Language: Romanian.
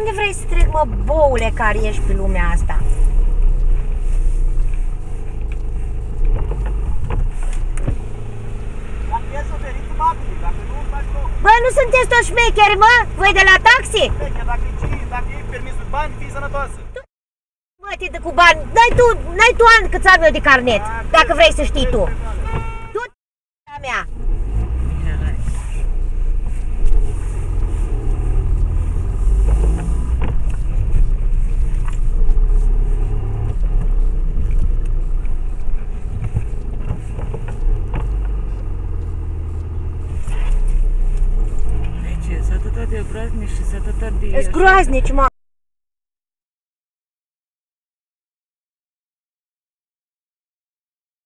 unde vrei să trec, mă, boule care ești pe lumea asta? Bă, nu sunteți toți șmecheri, mă? Voi de la taxi? Dacă iei permisul bani, fii sănătoasă. Bă, te dă cu bani. N-ai tu ani câți am eu de carnet, dacă vrei să știi tu. Tu, mea. Ce, s-a atâta de obraznici și s-a atâta de... Ești groaznici, mă.